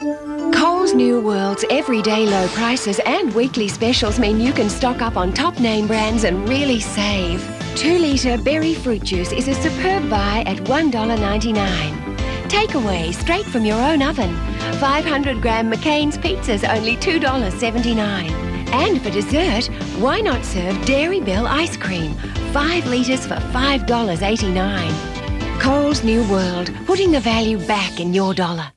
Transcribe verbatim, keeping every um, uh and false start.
Coles New World's everyday low prices and weekly specials mean you can stock up on top name brands and really save. two litre berry fruit juice is a superb buy at one dollar ninety-nine. Takeaway straight from your own oven. five hundred gram McCain's pizzas only two dollars seventy-nine. And for dessert, why not serve Dairy Bell ice cream? five litres for five dollars eighty-nine. Coles New World, putting the value back in your dollar.